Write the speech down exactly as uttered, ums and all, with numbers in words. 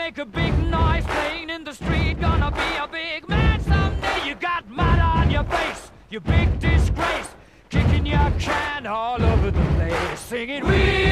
make a big noise playing in the street. Gonna be a big man someday. You got mud on your face, you big disgrace, kicking your can all over the place, singing we